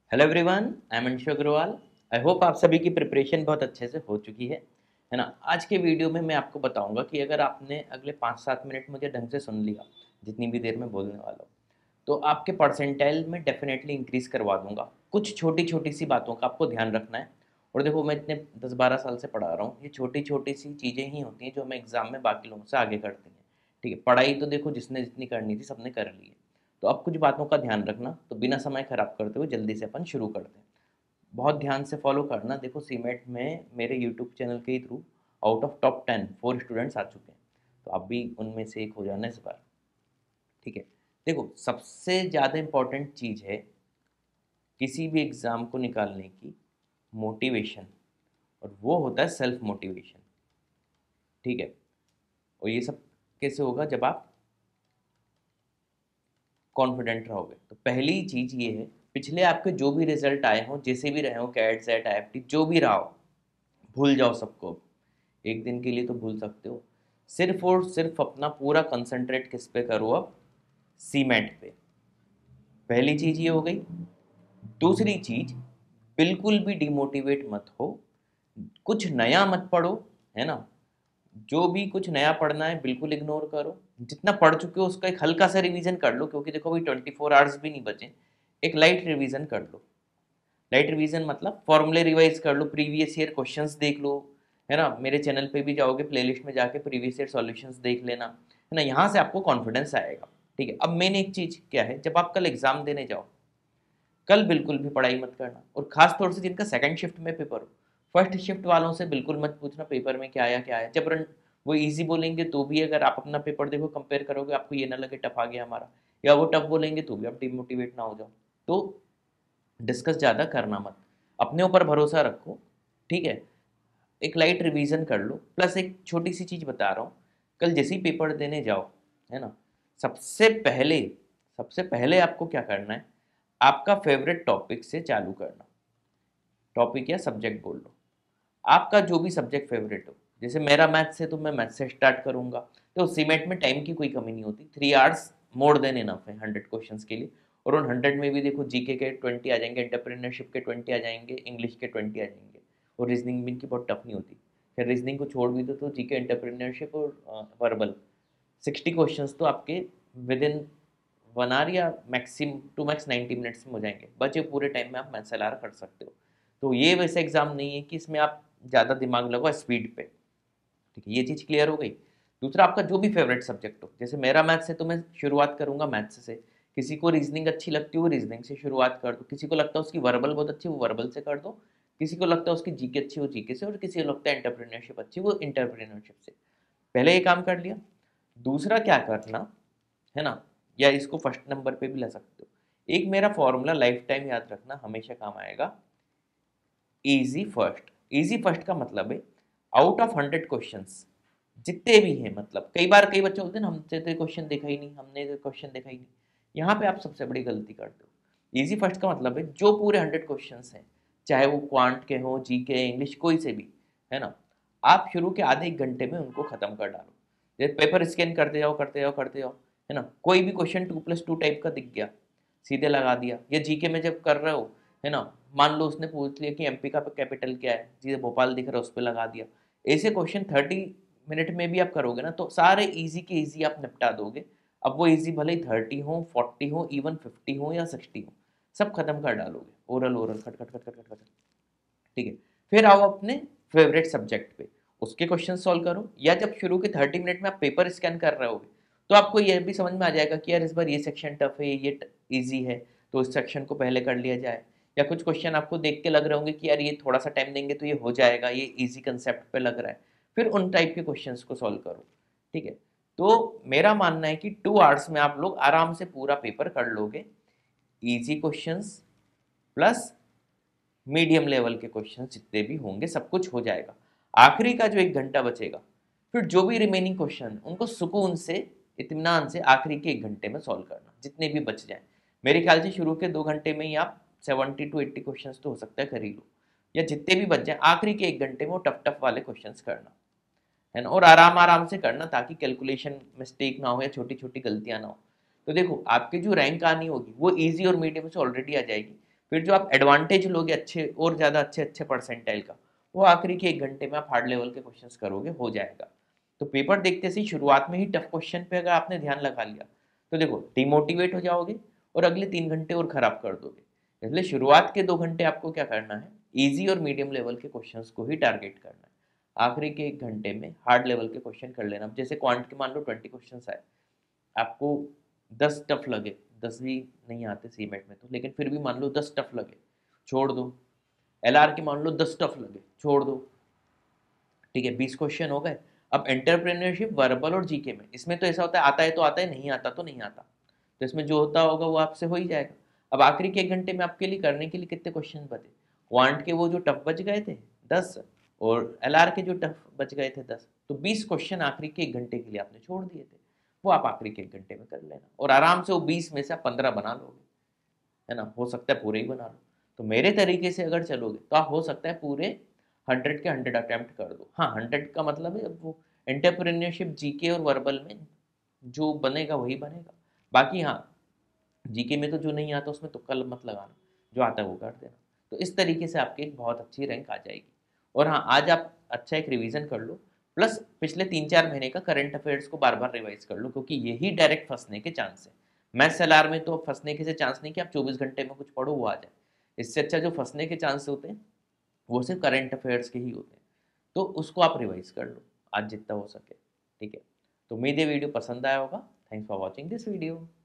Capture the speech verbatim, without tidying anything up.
Hello everyone, I am Anshu Agarwal. I hope आप सभी की प्रिपरेशन बहुत अच्छे से हो चुकी है है ना। आज के वीडियो में मैं आपको बताऊंगा कि अगर आपने अगले पाँच सात मिनट मुझे ढंग से सुन लिया, जितनी भी देर में बोलने वाला हूँ, तो आपके परसेंटाइल में डेफिनेटली इंक्रीज करवा दूंगा। कुछ छोटी छोटी सी बातों का आपको ध्यान रखना है। और देखो, मैं इतने दस बारह साल से पढ़ा रहा हूँ, ये छोटी छोटी सी चीज़ें ही होती हैं जो हमें एग्जाम में बाकी लोगों से आगे करती हैं। ठीक है, पढ़ाई तो देखो जिसने जितनी करनी थी सबने कर ली है। तो अब कुछ बातों का ध्यान रखना, तो बिना समय खराब करते हुए जल्दी से अपन शुरू करते हैं। बहुत ध्यान से फॉलो करना। देखो, सीमेट में मेरे यूट्यूब चैनल के through out of top ten four students आ चुके हैं, तो आप भी उनमें से एक हो जाना इस बार। ठीक है। देखो, सबसे ज़्यादा इम्पॉर्टेंट चीज़ है किसी भी एग्ज़ाम को निकालने की मोटिवेशन, और वो होता है सेल्फ मोटिवेशन। ठीक है। और ये सब कैसे होगा? जब आप कॉन्फिडेंट रहोगे। तो पहली चीज़ ये है, पिछले आपके जो भी रिजल्ट आए हों, जैसे भी रहे हो, CAT SET I F T जो भी रहा हो, भूल जाओ सबको। एक दिन के लिए तो भूल सकते हो। सिर्फ और सिर्फ अपना पूरा कंसंट्रेट किस पे करो अब? सीमेंट पे। पहली चीज ये हो गई। दूसरी चीज, बिल्कुल भी डिमोटिवेट मत हो। कुछ नया मत पढ़ो, है ना। जो भी कुछ नया पढ़ना है बिल्कुल इग्नोर करो। जितना पढ़ चुके हो उसका एक हल्का सा रिवीजन कर लो, क्योंकि देखो भाई ट्वेंटी फोर आवर्स भी नहीं बचे। एक लाइट रिवीजन कर लो। लाइट रिवीजन मतलब फॉर्मूले रिवाइज कर लो, प्रीवियस ईयर क्वेश्चंस देख लो, है ना। मेरे चैनल पे भी जाओगे, प्लेलिस्ट में जाके प्रीवियस ईयर सॉल्यूशंस देख लेना, है ना। यहाँ से आपको कॉन्फिडेंस आएगा। ठीक है। अब मेन एक चीज़ क्या है, जब आप कल एग्जाम देने जाओ, कल बिल्कुल भी पढ़ाई मत करना। और खास तौर से जिनका सेकंड शिफ्ट में पेपर हो, फर्स्ट शिफ्ट वालों से बिल्कुल मत पूछना पेपर में क्या आया क्या आया। जब रन वो इजी बोलेंगे तो भी अगर आप अपना पेपर देखो, कंपेयर करोगे, आपको ये ना लगे टफ आ गया हमारा, या वो टफ बोलेंगे तो भी आप डिमोटिवेट ना हो जाओ। तो डिस्कस ज़्यादा करना मत, अपने ऊपर भरोसा रखो। ठीक है। एक लाइट रिवीजन कर लो। प्लस एक छोटी सी चीज़ बता रहा हूँ, कल जैसे ही पेपर देने जाओ, है ना, सबसे पहले सबसे पहले आपको क्या करना है, आपका फेवरेट टॉपिक से चालू करना। टॉपिक या सब्जेक्ट बोल लो, आपका जो भी सब्जेक्ट फेवरेट हो। जैसे मेरा मैथ्स है तो मैं मैथ्स से स्टार्ट करूंगा। तो सीमेट में टाइम की कोई कमी नहीं होती, three hours more than enough है हंड्रेड क्वेश्चंस के लिए। और उन हंड्रेड में भी देखो, जीके के ट्वेंटी आ जाएंगे, एंटरप्रेन्योरशिप के ट्वेंटी आ जाएंगे, इंग्लिश के ट्वेंटी आ जाएंगे। और रीजनिंग भी इनकी बहुत टफ नहीं होती। फिर रीजनिंग को छोड़ भी दो तो जीके, एंटरप्रेन्योरशिप और वर्बल, सिक्सटी क्वेश्चन तो आपके विद इन वन आवर या maxim to max ninety minutes में हो जाएंगे। बचे पूरे टाइम में आप मैथ्स एल आर कर सकते हो। तो ये वैसे एग्जाम नहीं है कि इसमें आप ज़्यादा दिमाग लगाओ स्पीड पे। ठीक है, ये चीज़ क्लियर हो गई। दूसरा, आपका जो भी फेवरेट सब्जेक्ट हो, जैसे मेरा मैथ्स है तो मैं शुरुआत करूंगा मैथ्स से। किसी को रीजनिंग अच्छी लगती है वो रीजनिंग से शुरुआत कर दो, किसी को लगता है उसकी वर्बल बहुत अच्छी, वो वर्बल से कर दो, किसी को लगता है उसकी जीके अच्छी, वो जीके से, और किसी को लगता है एंटरप्रेन्योरशिप अच्छी, वो एंटरप्रेन्योरशिप से। पहले ये काम कर लिया। दूसरा क्या करना, है ना, या इसको फर्स्ट नंबर पे भी ला सकते हो। एक मेरा फॉर्मूला लाइफ टाइम याद रखना, हमेशा काम आएगा। Easy first. इजी फर्स्ट का मतलब है, आउट ऑफ हंड्रेड क्वेश्चंस जितने भी हैं, मतलब कई बार कई बच्चे बोलते हैं ना, हमसे तो क्वेश्चन देखा ही नहीं, हमने तो क्वेश्चन देखा ही नहीं। यहाँ पे आप सबसे बड़ी गलती करते हो। इजी फर्स्ट का मतलब है जो पूरे हंड्रेड क्वेश्चन हैं, चाहे वो क्वांट के हों, जी के, इंग्लिश, कोई से भी, है ना, आप शुरू के आधे एक घंटे में उनको खत्म कर डालो। जैसे पेपर स्कैन करते जाओ करते जाओ करते जाओ, है ना। कोई भी question two plus two type का दिख गया, सीधे लगा दिया। या जीके में जब कर रहे हो, है ना, मान लो उसने पूछ लिया कि एमपी का कैपिटल क्या है, सीधे भोपाल दिख रहा है उस पर लगा दिया। ऐसे क्वेश्चन थर्टी मिनट में भी आप करोगे ना, तो सारे इजी के इजी आप निपटा दोगे। अब वो इजी भले ही थर्टी हो, फोर्टी हो, इवन फिफ्टी हो या सिक्सटी हो, सब खत्म कर डालोगे। ओरल ओरल खट खट खट खट खट खट। ठीक है। फिर आओ अपने फेवरेट सब्जेक्ट पे, उसके क्वेश्चन सॉल्व करो। या जब शुरू के थर्टी मिनट में आप पेपर स्कैन कर रहे होगे, तो आपको यह भी समझ में आ जाएगा कि यार इस बार ये सेक्शन टफ है, ये ईजी है, तो इस सेक्शन को पहले कर लिया जाए। या कुछ क्वेश्चन आपको देख के लग रहे होंगे कि यार ये थोड़ा सा टाइम देंगे तो ये हो जाएगा, ये ईजी कंसेप्ट पे लग रहा है, फिर उन टाइप के क्वेश्चंस को सॉल्व करो। ठीक है। तो मेरा मानना है कि टू आवर्स में आप लोग आराम से पूरा पेपर कर लोगे। Easy questions plus medium level के क्वेश्चन जितने भी होंगे सब कुछ हो जाएगा। आखिरी का जो एक घंटा बचेगा, फिर जो भी रिमेनिंग क्वेश्चन उनको सुकून से, इत्मीनान से आखिरी के एक घंटे में सॉल्व करना, जितने भी बच जाए। मेरे ख्याल से शुरू के दो घंटे में ही आप सेवेंटी टू एट्टी क्वेश्चन तो हो सकता है कर ही लो, या जितने भी बच जाए आखिरी के एक घंटे में वो टफ टफ वाले क्वेश्चन करना, है ना। और आराम आराम से करना, ताकि कैलकुलेशन मिस्टेक ना हो या छोटी छोटी गलतियां ना हो। तो देखो, आपकी जो रैंक आनी होगी वो इजी और मीडियम से ऑलरेडी आ जाएगी। फिर जो आप एडवांटेज लोगे अच्छे और ज़्यादा अच्छे अच्छे परसेंटाइल का, वो आखिरी के एक घंटे में आप हार्ड लेवल के क्वेश्चंस करोगे, हो जाएगा। तो पेपर देखते से शुरुआत में ही टफ क्वेश्चन पे अगर आपने ध्यान लगा लिया तो देखो डिमोटिवेट हो जाओगे और अगले तीन घंटे और खराब कर दोगे। इसलिए शुरुआत के दो घंटे आपको क्या करना है, ईजी और मीडियम लेवल के क्वेश्चंस को ही टारगेट करना है। आखिरी के एक घंटे में हार्ड लेवल के क्वेश्चन कर लेना। अब जैसे क्वांट के मान लो ट्वेंटी क्वेश्चन आए, आपको दस टफ लगे, दस भी नहीं आते सी मेट में तो, लेकिन फिर भी मान लो दस टफ लगे, छोड़ दो। एल आर के मान लो दस टफ लगे, छोड़ दो। ठीक है, बीस क्वेश्चन हो गए। अब एंटरप्रेन्योरशिप, वर्बल और जीके में, इसमें तो ऐसा होता है आता है तो आता है, नहीं आता तो नहीं आता। तो इसमें जो होता होगा वो आपसे हो ही जाएगा। अब आखिरी के एक घंटे में आपके लिए करने के लिए कितने क्वेश्चन बचे? क्वांट के वो जो टफ बच गए थे दस, और एल आर के जो टफ बच गए थे दस, तो बीस क्वेश्चन आखिरी के एक घंटे के लिए आपने छोड़ दिए थे, वो आप आखिरी के एक घंटे में कर लेना और आराम से वो बीस में से आप पंद्रह बना लोगे, है ना। हो सकता है पूरे ही बना लो। तो मेरे तरीके से अगर चलोगे तो आप हो सकता है पूरे हंड्रेड के हंड्रेड अटेम्प्ट कर दो। हाँ, हंड्रेड का मतलब है अब वो एंटरप्रेन्योरशिप, जीके और वर्बल में जो बनेगा वही बनेगा। बाकी हाँ, जीके में तो जो नहीं आता उसमें तुक्का मत लगाना, जो आता है वो कर देना। तो इस तरीके से आपकी एक बहुत अच्छी रैंक आ जाएगी। और हाँ, आज आप अच्छा एक रिवीजन कर लो, प्लस पिछले तीन चार महीने का करंट अफेयर्स को बार बार रिवाइज कर लो, क्योंकि यही डायरेक्ट फंसने के चांस है। मैथ्स एल आर में तो फंसने के से चांस नहीं कि आप चौबीस घंटे में कुछ पढ़ो वो आ जाए। इससे अच्छा जो फंसने के चांस होते हैं वो सिर्फ करंट अफेयर्स के ही होते हैं। तो उसको आप रिवाइज कर लो आज जितना हो सके। ठीक है, तो उम्मीद है वीडियो पसंद आया होगा। Thanks for watching this video.